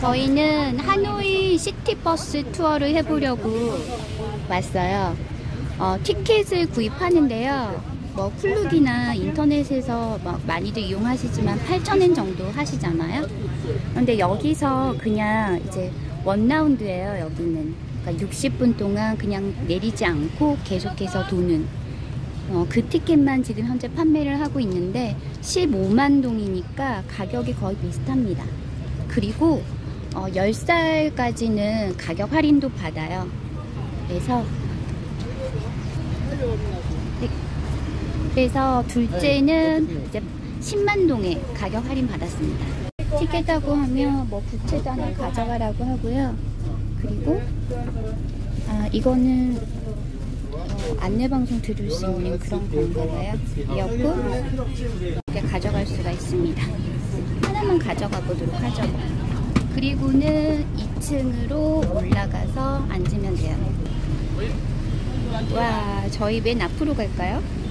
저희는 하노이 시티버스 투어를 해보려고 왔어요. 티켓을 구입하는데요. 뭐 클룩이나 인터넷에서 많이들 이용하시지만 8,000엔 정도 하시잖아요. 근데 여기서 그냥 이제 원라운드예요. 여기는 그러니까 60분 동안 그냥 내리지 않고 계속해서 도는 그 티켓만 지금 현재 판매를 하고 있는데 15만 동이니까 가격이 거의 비슷합니다. 그리고 10살까지는 가격 할인도 받아요. 그래서 둘째는 이제 10만 동에 가격 할인 받았습니다. 티켓하고 하면 뭐 부채도 하나 가져가라고 하고요. 그리고 이거는 안내방송 들을 수 있는 그런 건가 봐요. 이어폰 이렇게 가져갈 수가 있습니다. 하나만 가져가 보도록 하죠. 그리고는 2층으로 올라가서 앉으면 돼요. 와, 저희 맨 앞으로 갈까요?